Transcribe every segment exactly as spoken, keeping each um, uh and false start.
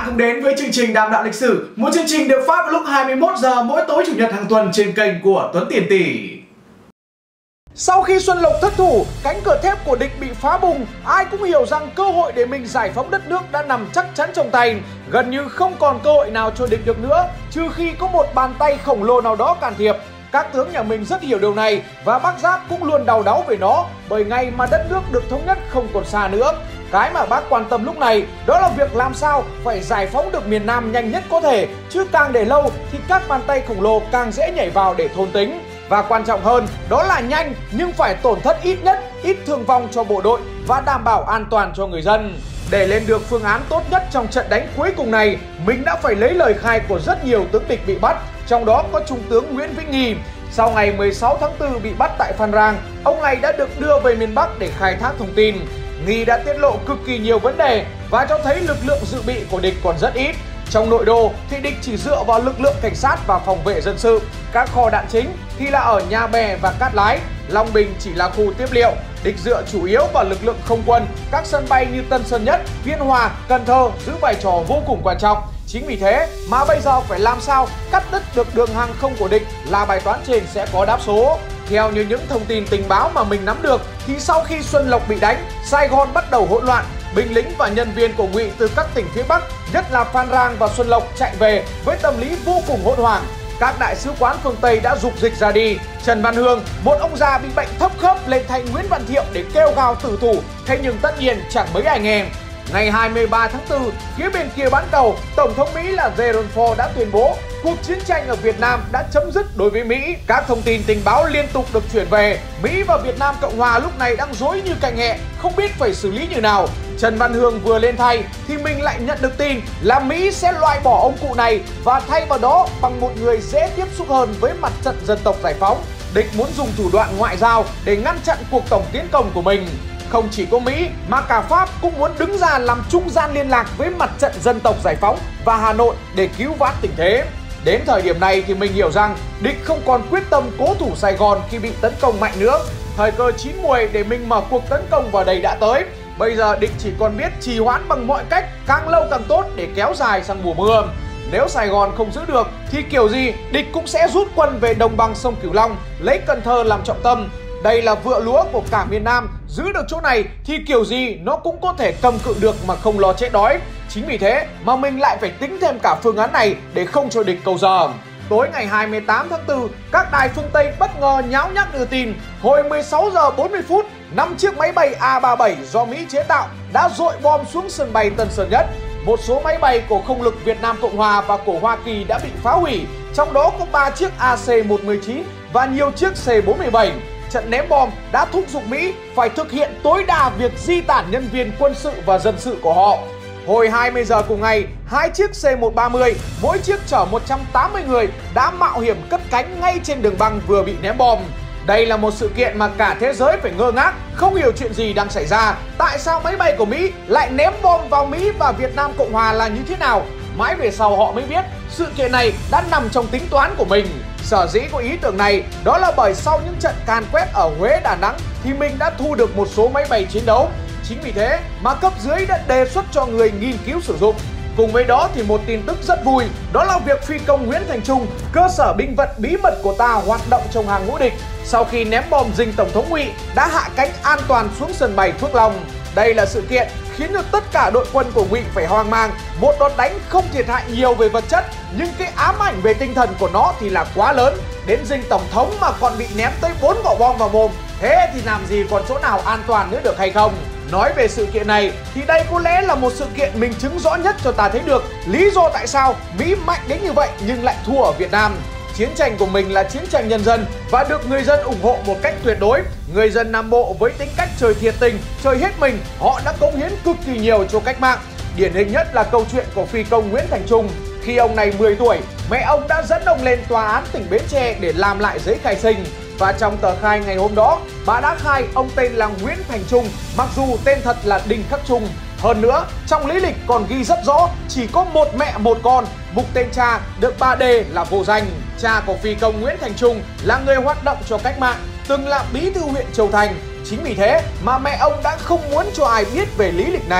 cùng đến với chương trình Đàm Đạo Lịch Sử, một chương trình được phát vào lúc hai mươi mốt giờ mỗi tối chủ nhật hàng tuần trên kênh của Tuấn Tiền Tỷ. Sau khi Xuân Lộc thất thủ, cánh cửa thép của địch bị phá bùng, ai cũng hiểu rằng cơ hội để mình giải phóng đất nước đã nằm chắc chắn trong tay. Gần như không còn cơ hội nào cho địch được nữa, trừ khi có một bàn tay khổng lồ nào đó can thiệp. Các tướng nhà mình rất hiểu điều này và bác Giáp cũng luôn đau đáu về nó, bởi ngày mà đất nước được thống nhất không còn xa nữa. Cái mà bác quan tâm lúc này đó là việc làm sao phải giải phóng được miền Nam nhanh nhất có thể, chứ càng để lâu thì các bàn tay khổng lồ càng dễ nhảy vào để thôn tính. Và quan trọng hơn đó là nhanh nhưng phải tổn thất ít nhất, ít thương vong cho bộ đội và đảm bảo an toàn cho người dân. Để lên được phương án tốt nhất trong trận đánh cuối cùng này, mình đã phải lấy lời khai của rất nhiều tướng địch bị bắt, trong đó có Trung tướng Nguyễn Vĩnh Nghi. Sau ngày mười sáu tháng tư bị bắt tại Phan Rang, ông này đã được đưa về miền Bắc để khai thác thông tin. Nghi đã tiết lộ cực kỳ nhiều vấn đề và cho thấy lực lượng dự bị của địch còn rất ít. Trong nội đô thì địch chỉ dựa vào lực lượng cảnh sát và phòng vệ dân sự. Các kho đạn chính thì là ở Nhà Bè và Cát Lái. Long Bình chỉ là khu tiếp liệu. Địch dựa chủ yếu vào lực lượng không quân. Các sân bay như Tân Sơn Nhất, Biên Hòa, Cần Thơ giữ vai trò vô cùng quan trọng. Chính vì thế mà bây giờ phải làm sao cắt đứt được đường hàng không của địch là bài toán trên sẽ có đáp số. Theo như những thông tin tình báo mà mình nắm được thì sau khi Xuân Lộc bị đánh, Sài Gòn bắt đầu hỗn loạn. Binh lính và nhân viên của Ngụy từ các tỉnh phía Bắc, nhất là Phan Rang và Xuân Lộc chạy về với tâm lý vô cùng hỗn hoảng. Các đại sứ quán phương Tây đã dục dịch ra đi. Trần Văn Hương, một ông già bị bệnh thấp khớp, lên thay Nguyễn Văn Thiệu để kêu gào tử thủ. Thế nhưng tất nhiên chẳng mấy ai nghe. Ngày hai mươi ba tháng tư, phía bên kia bán cầu, Tổng thống Mỹ là Gerald Ford đã tuyên bố cuộc chiến tranh ở Việt Nam đã chấm dứt đối với Mỹ. Các thông tin tình báo liên tục được chuyển về. Mỹ và Việt Nam Cộng Hòa lúc này đang rối như cành hẹ, không biết phải xử lý như nào. Trần Văn Hương vừa lên thay thì mình lại nhận được tin là Mỹ sẽ loại bỏ ông cụ này và thay vào đó bằng một người dễ tiếp xúc hơn với mặt trận dân tộc giải phóng. Địch muốn dùng thủ đoạn ngoại giao để ngăn chặn cuộc tổng tiến công của mình. Không chỉ có Mỹ mà cả Pháp cũng muốn đứng ra làm trung gian liên lạc với mặt trận dân tộc giải phóng và Hà Nội để cứu vãn tình thế. Đến thời điểm này thì mình hiểu rằng địch không còn quyết tâm cố thủ Sài Gòn khi bị tấn công mạnh nữa. Thời cơ chín muồi để mình mở cuộc tấn công vào đây đã tới. Bây giờ địch chỉ còn biết trì hoãn bằng mọi cách, càng lâu càng tốt để kéo dài sang mùa mưa. Nếu Sài Gòn không giữ được thì kiểu gì địch cũng sẽ rút quân về đồng bằng sông Cửu Long, lấy Cần Thơ làm trọng tâm. Đây là vựa lúa của cả miền Nam, giữ được chỗ này thì kiểu gì nó cũng có thể cầm cự được mà không lo chết đói. Chính vì thế mà mình lại phải tính thêm cả phương án này để không cho địch cầu giờ. Tối ngày hai mươi tám tháng tư, các đài phương Tây bất ngờ nháo nhác đưa tin hồi mười sáu giờ bốn mươi phút, năm chiếc máy bay A ba mươi bảy do Mỹ chế tạo đã dội bom xuống sân bay Tân Sơn Nhất. Một số máy bay của không lực Việt Nam Cộng Hòa và của Hoa Kỳ đã bị phá hủy, trong đó có ba chiếc A C một một chín và nhiều chiếc C bốn mươi bảy. Trận ném bom đã thúc giục Mỹ phải thực hiện tối đa việc di tản nhân viên quân sự và dân sự của họ. Hồi hai mươi giờ cùng ngày, hai chiếc C một ba mươi, mỗi chiếc chở một trăm tám mươi người đã mạo hiểm cất cánh ngay trên đường băng vừa bị ném bom. Đây là một sự kiện mà cả thế giới phải ngơ ngác, không hiểu chuyện gì đang xảy ra. Tại sao máy bay của Mỹ lại ném bom vào Mỹ và Việt Nam Cộng Hòa là như thế nào? Mãi về sau họ mới biết sự kiện này đã nằm trong tính toán của mình. Sở dĩ có ý tưởng này đó là bởi sau những trận càn quét ở Huế, Đà Nẵng thì mình đã thu được một số máy bay chiến đấu. Chính vì thế mà cấp dưới đã đề xuất cho người nghiên cứu sử dụng. Cùng với đó thì một tin tức rất vui, đó là việc phi công Nguyễn Thành Trung, cơ sở binh vận bí mật của ta hoạt động trong hàng ngũ địch, sau khi ném bom dinh Tổng thống Ngụy đã hạ cánh an toàn xuống sân bay Phước Long. Đây là sự kiện khiến cho tất cả đội quân của Ngụy phải hoang mang. Một đòn đánh không thiệt hại nhiều về vật chất, nhưng cái ám ảnh về tinh thần của nó thì là quá lớn. Đến dinh Tổng thống mà còn bị ném tới bốn quả bom vào mồm, thế thì làm gì còn chỗ nào an toàn nữa được hay không? Nói về sự kiện này thì đây có lẽ là một sự kiện minh chứng rõ nhất cho ta thấy được lý do tại sao Mỹ mạnh đến như vậy nhưng lại thua ở Việt Nam. Chiến tranh của mình là chiến tranh nhân dân và được người dân ủng hộ một cách tuyệt đối. Người dân Nam Bộ với tính cách chơi thiệt tình, chơi hết mình, họ đã cống hiến cực kỳ nhiều cho cách mạng. Điển hình nhất là câu chuyện của phi công Nguyễn Thành Trung. Khi ông này mười tuổi, mẹ ông đã dẫn ông lên tòa án tỉnh Bến Tre để làm lại giấy khai sinh. Và trong tờ khai ngày hôm đó, bà đã khai ông tên là Nguyễn Thành Trung, mặc dù tên thật là Đinh Khắc Trung. Hơn nữa, trong lý lịch còn ghi rất rõ chỉ có một mẹ một con, mục tên cha được ba đề là vô danh. Cha của phi công Nguyễn Thành Trung là người hoạt động cho cách mạng, từng là bí thư huyện Châu Thành. Chính vì thế mà mẹ ông đã không muốn cho ai biết về lý lịch này.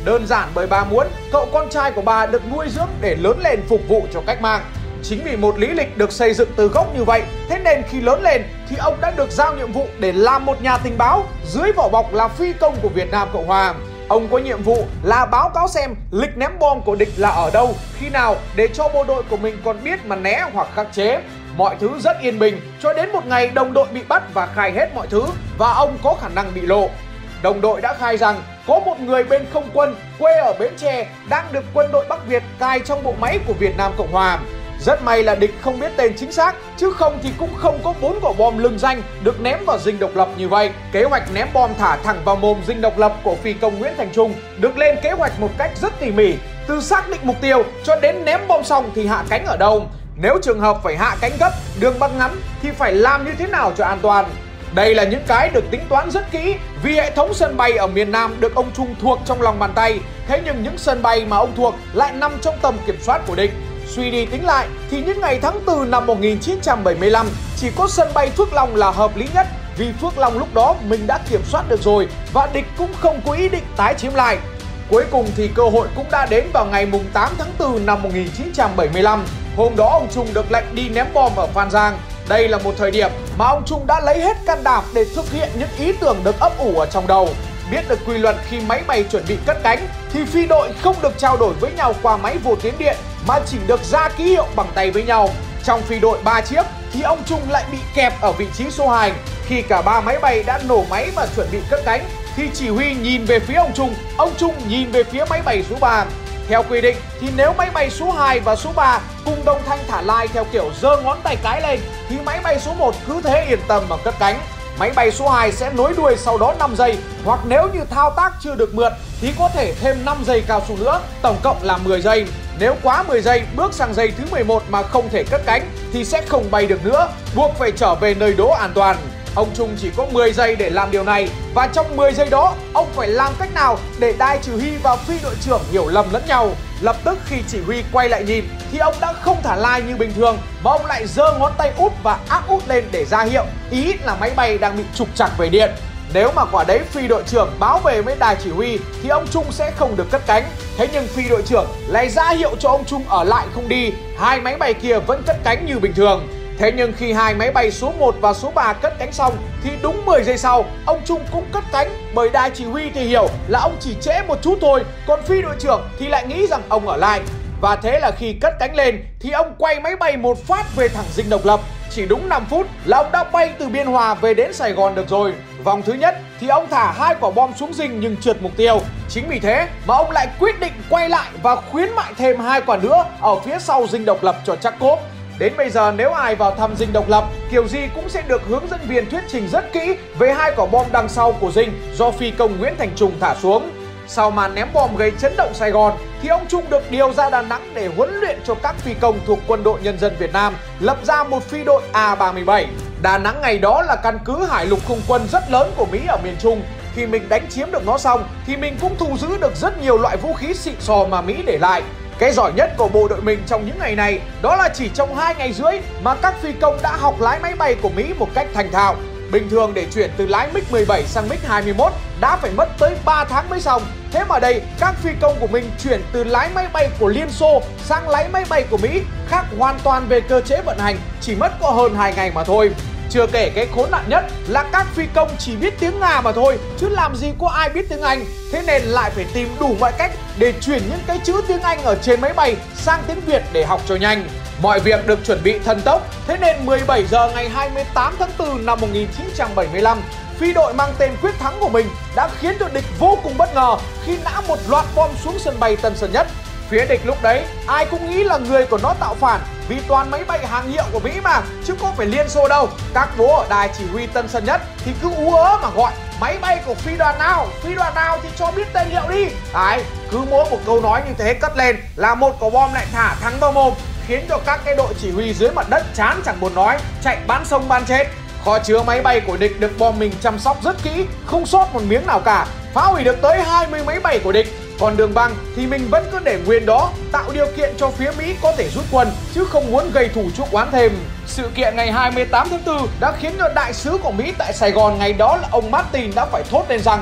Đơn giản bởi bà muốn cậu con trai của bà được nuôi dưỡng để lớn lên phục vụ cho cách mạng. Chính vì một lý lịch được xây dựng từ gốc như vậy, thế nên khi lớn lên thì ông đã được giao nhiệm vụ để làm một nhà tình báo dưới vỏ bọc là phi công của Việt Nam Cộng Hòa. Ông có nhiệm vụ là báo cáo xem lịch ném bom của địch là ở đâu, khi nào để cho bộ đội của mình còn biết mà né hoặc khắc chế. Mọi thứ rất yên bình cho đến một ngày đồng đội bị bắt và khai hết mọi thứ và ông có khả năng bị lộ. Đồng đội đã khai rằng có một người bên không quân quê ở Bến Tre đang được quân đội Bắc Việt cài trong bộ máy của Việt Nam Cộng Hòa. Rất may là địch không biết tên chính xác, chứ không thì cũng không có bốn quả bom lừng danh được ném vào dinh độc lập như vậy. Kế hoạch ném bom thả thẳng vào mồm dinh độc lập của phi công Nguyễn Thành Trung được lên kế hoạch một cách rất tỉ mỉ, từ xác định mục tiêu cho đến ném bom xong thì hạ cánh ở đâu. Nếu trường hợp phải hạ cánh gấp, đường băng ngắn thì phải làm như thế nào cho an toàn. Đây là những cái được tính toán rất kỹ vì hệ thống sân bay ở miền Nam được ông Trung thuộc trong lòng bàn tay. Thế nhưng những sân bay mà ông thuộc lại nằm trong tầm kiểm soát của địch. Suy đi tính lại thì những ngày tháng tư năm một nghìn chín trăm bảy mươi lăm chỉ có sân bay Phước Long là hợp lý nhất, vì Phước Long lúc đó mình đã kiểm soát được rồi và địch cũng không có ý định tái chiếm lại. Cuối cùng thì cơ hội cũng đã đến vào ngày tám tháng tư năm một nghìn chín trăm bảy mươi lăm. Hôm đó ông Trung được lệnh đi ném bom ở Phan Giang. Đây là một thời điểm mà ông Trung đã lấy hết can đảm để thực hiện những ý tưởng được ấp ủ ở trong đầu. Biết được quy luật khi máy bay chuẩn bị cất cánh thì phi đội không được trao đổi với nhau qua máy vô tuyến điện mà chỉ được ra ký hiệu bằng tay với nhau. Trong phi đội ba chiếc thì ông Trung lại bị kẹp ở vị trí số hai. Khi cả ba máy bay đã nổ máy và chuẩn bị cất cánh thì chỉ huy nhìn về phía ông Trung, ông Trung nhìn về phía máy bay số ba. Theo quy định thì nếu máy bay số hai và số ba cùng đồng thanh thả lai theo kiểu giơ ngón tay cái lên thì máy bay số một cứ thế yên tâm mà cất cánh. Máy bay số hai sẽ nối đuôi sau đó năm giây, hoặc nếu như thao tác chưa được mượt thì có thể thêm năm giây cao su nữa, tổng cộng là mười giây. Nếu quá mười giây bước sang giây thứ mười một mà không thể cất cánh thì sẽ không bay được nữa, buộc phải trở về nơi đỗ an toàn. Ông Trung chỉ có mười giây để làm điều này và trong mười giây đó ông phải làm cách nào để đài chỉ huy và phi đội trưởng hiểu lầm lẫn nhau. Lập tức khi chỉ huy quay lại nhìn thì ông đã không thả lai như bình thường mà ông lại giơ ngón tay út và áp út lên để ra hiệu, ý là máy bay đang bị trục trặc về điện. Nếu mà quả đấy phi đội trưởng báo về với đài chỉ huy thì ông Trung sẽ không được cất cánh. Thế nhưng phi đội trưởng lại ra hiệu cho ông Trung ở lại không đi, hai máy bay kia vẫn cất cánh như bình thường. Thế nhưng khi hai máy bay số một và số ba cất cánh xong thì đúng mười giây sau ông Trung cũng cất cánh, bởi đài chỉ huy thì hiểu là ông chỉ trễ một chút thôi, còn phi đội trưởng thì lại nghĩ rằng ông ở lại. Và thế là khi cất cánh lên thì ông quay máy bay một phát về thẳng dinh độc lập. Chỉ đúng năm phút là ông đã bay từ Biên Hòa về đến Sài Gòn được rồi. Vòng thứ nhất thì ông thả hai quả bom xuống dinh nhưng trượt mục tiêu. Chính vì thế mà ông lại quyết định quay lại và khuyến mại thêm hai quả nữa ở phía sau dinh độc lập cho chắc cốp. Đến bây giờ nếu ai vào thăm dinh độc lập, kiểu gì cũng sẽ được hướng dẫn viên thuyết trình rất kỹ về hai quả bom đằng sau của dinh do phi công Nguyễn Thành Trung thả xuống. Sau màn ném bom gây chấn động Sài Gòn thì ông Trung được điều ra Đà Nẵng để huấn luyện cho các phi công thuộc Quân đội Nhân dân Việt Nam, lập ra một phi đội A ba mươi bảy. Đà Nẵng ngày đó là căn cứ hải lục không quân rất lớn của Mỹ ở miền Trung. Khi mình đánh chiếm được nó xong thì mình cũng thu giữ được rất nhiều loại vũ khí xịn sò mà Mỹ để lại. Cái giỏi nhất của bộ đội mình trong những ngày này đó là chỉ trong hai ngày rưỡi mà các phi công đã học lái máy bay của Mỹ một cách thành thạo. Bình thường để chuyển từ lái MiG mười bảy sang MiG hai mươi mốt đã phải mất tới ba tháng mới xong. Thế mà đây, các phi công của mình chuyển từ lái máy bay của Liên Xô sang lái máy bay của Mỹ, khác hoàn toàn về cơ chế vận hành, chỉ mất có hơn hai ngày mà thôi. Chưa kể cái khốn nạn nhất là các phi công chỉ biết tiếng Nga mà thôi, chứ làm gì có ai biết tiếng Anh. Thế nên lại phải tìm đủ mọi cách để chuyển những cái chữ tiếng Anh ở trên máy bay sang tiếng Việt để học cho nhanh. Mọi việc được chuẩn bị thần tốc, thế nên mười bảy giờ ngày hai mươi tám tháng tư năm một nghìn chín trăm bảy mươi lăm, phi đội mang tên Quyết Thắng của mình đã khiến cho địch vô cùng bất ngờ khi nã một loạt bom xuống sân bay Tân Sơn Nhất. Phía địch lúc đấy ai cũng nghĩ là người của nó tạo phản vì toàn máy bay hàng hiệu của Mỹ mà, chứ có phải Liên Xô đâu. Các bố ở đài chỉ huy Tân Sơn Nhất thì cứ ú ớ mà gọi máy bay của phi đoàn nào, phi đoàn nào thì cho biết tên hiệu đi. Đấy, cứ mỗi một câu nói như thế cất lên là một quả bom lại thả thẳng vào mồm, khiến cho các cái đội chỉ huy dưới mặt đất chán chẳng buồn nói, chạy bán sông bán chết. Kho chứa máy bay của địch được bom mình chăm sóc rất kỹ, không sót một miếng nào cả, phá hủy được tới hai mươi máy bay của địch. Còn đường băng thì mình vẫn cứ để nguyên đó, tạo điều kiện cho phía Mỹ có thể rút quân, chứ không muốn gây thù chuốc oán thêm. Sự kiện ngày hai mươi tám tháng tư đã khiến cho đại sứ của Mỹ tại Sài Gòn ngày đó là ông Martin đã phải thốt lên rằng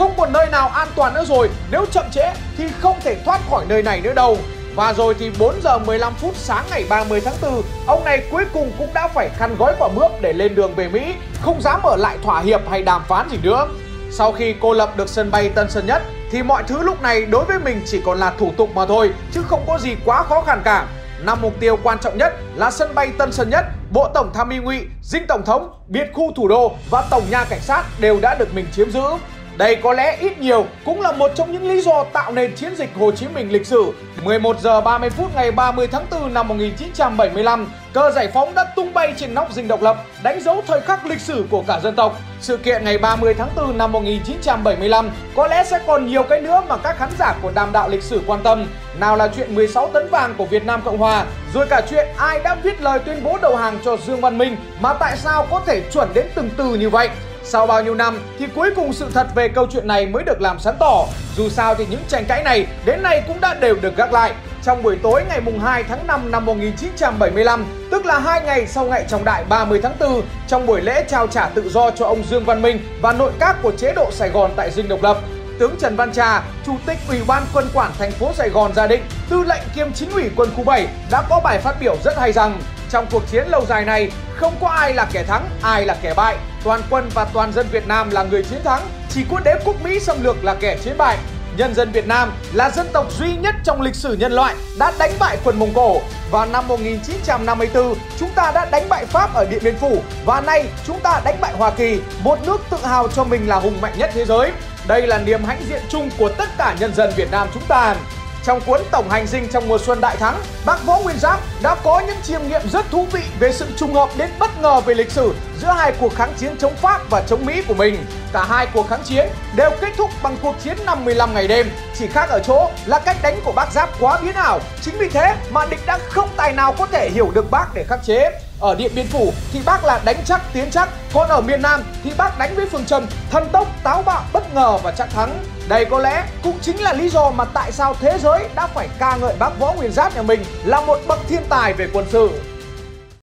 không còn nơi nào an toàn nữa rồi. Nếu chậm trễ thì không thể thoát khỏi nơi này nữa đâu. Và rồi thì bốn giờ mười lăm phút sáng ngày ba mươi tháng tư, ông này cuối cùng cũng đã phải khăn gói quả mướp để lên đường về Mỹ, không dám ở lại thỏa hiệp hay đàm phán gì nữa. Sau khi cô lập được sân bay Tân Sơn Nhất thì mọi thứ lúc này đối với mình chỉ còn là thủ tục mà thôi, chứ không có gì quá khó khăn cả. Năm mục tiêu quan trọng nhất là sân bay Tân Sơn Nhất, Bộ Tổng tham mưu ngụy, Dinh Tổng thống, biệt khu thủ đô và Tổng nha cảnh sát đều đã được mình chiếm giữ. Đây có lẽ ít nhiều cũng là một trong những lý do tạo nên chiến dịch Hồ Chí Minh lịch sử. mười một giờ ba mươi phút ngày ba mươi tháng tư năm một nghìn chín trăm bảy mươi lăm, cờ giải phóng đã tung bay trên nóc Dinh Độc Lập, đánh dấu thời khắc lịch sử của cả dân tộc. Sự kiện ngày ba mươi tháng tư năm một nghìn chín trăm bảy mươi lăm có lẽ sẽ còn nhiều cái nữa mà các khán giả của Đàm Đạo Lịch Sử quan tâm. Nào là chuyện mười sáu tấn vàng của Việt Nam Cộng Hòa, rồi cả chuyện ai đã viết lời tuyên bố đầu hàng cho Dương Văn Minh mà tại sao có thể chuẩn đến từng từ như vậy. Sau bao nhiêu năm thì cuối cùng sự thật về câu chuyện này mới được làm sáng tỏ. Dù sao thì những tranh cãi này đến nay cũng đã đều được gác lại. Trong buổi tối ngày hai tháng năm năm một nghìn chín trăm bảy mươi lăm, tức là hai ngày sau ngày trọng đại ba mươi tháng tư, trong buổi lễ trao trả tự do cho ông Dương Văn Minh và nội các của chế độ Sài Gòn tại Dinh Độc Lập, tướng Trần Văn Trà, Chủ tịch Ủy ban Quân quản thành phố Sài Gòn Gia Định, tư lệnh kiêm chính ủy quân khu bảy đã có bài phát biểu rất hay rằng trong cuộc chiến lâu dài này không có ai là kẻ thắng, ai là kẻ bại. Toàn quân và toàn dân Việt Nam là người chiến thắng, chỉ có đế quốc Mỹ xâm lược là kẻ chiến bại. Nhân dân Việt Nam là dân tộc duy nhất trong lịch sử nhân loại đã đánh bại quân Mông Cổ. Vào năm một nghìn chín trăm năm mươi tư, chúng ta đã đánh bại Pháp ở Điện Biên Phủ và nay chúng ta đánh bại Hoa Kỳ, một nước tự hào cho mình là hùng mạnh nhất thế giới. Đây là niềm hãnh diện chung của tất cả nhân dân Việt Nam chúng ta. Trong cuốn Tổng hành dinh trong mùa xuân đại thắng, bác Võ Nguyên Giáp đã có những chiêm nghiệm rất thú vị về sự trùng hợp đến bất ngờ về lịch sử giữa hai cuộc kháng chiến chống Pháp và chống Mỹ của mình. Cả hai cuộc kháng chiến đều kết thúc bằng cuộc chiến năm mươi lăm ngày đêm, chỉ khác ở chỗ là cách đánh của bác Giáp quá biến ảo. Chính vì thế mà địch đã không tài nào có thể hiểu được bác để khắc chế. Ở Điện Biên Phủ thì bác là đánh chắc tiến chắc, còn ở miền Nam thì bác đánh với phương châm thần tốc, táo bạo, bất ngờ và chắc thắng. Đây có lẽ cũng chính là lý do mà tại sao thế giới đã phải ca ngợi bác Võ Nguyên Giáp nhà mình là một bậc thiên tài về quân sự.